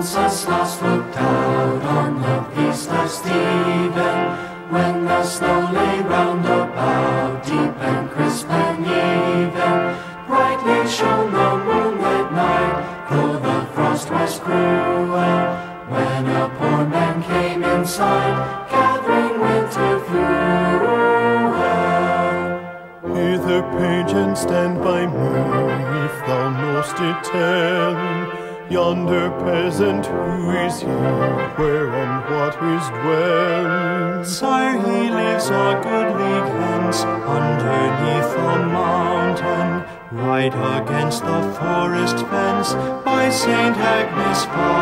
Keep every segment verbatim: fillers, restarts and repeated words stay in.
Wenceslas looked out on the feast of Stephen, when the snow lay round about, deep and crisp and even. Brightly shone the moonlit night, though the frost was cruel, when a poor man came in sight, gathering winter fuel. Hither, page, and stand by me, if thou know'st it tell. Yonder peasant, who is he, where and what his dwelling? Sire, he lives a good league hence, underneath a mountain, right against the forest fence, by Saint Agnes'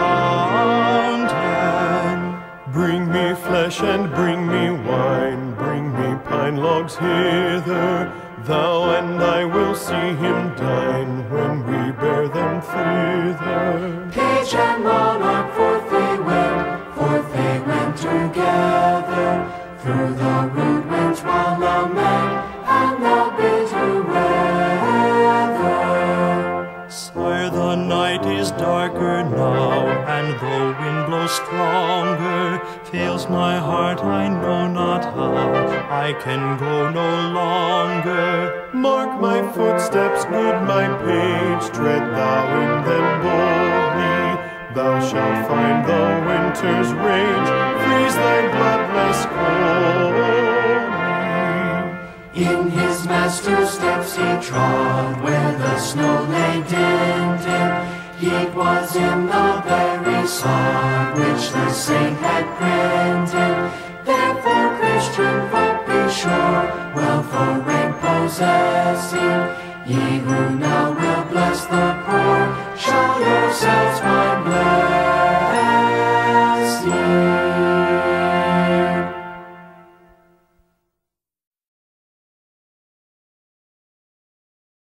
fountain. Bring me flesh and bring me wine, bring me pine logs hither. Thou and I will see him dine, when we bear them thither. Page and monarch, forth they went, forth they went together, through the rude winds while lament, and the bitter weather. Sire, the night is darker now, and the wind blows stronger. Fails my heart, I know not how, I can go no longer. Mark my footsteps, good my page, tread thou in them boldly. Thou shalt find the winter's rage, freeze thy bloodless coldly. In his master's steps he trod, where the snow lay dinted. Heat was in the very sod which the saint had printed. Therefore, Christian folk, be sure, wealth or rank possessing, ye who now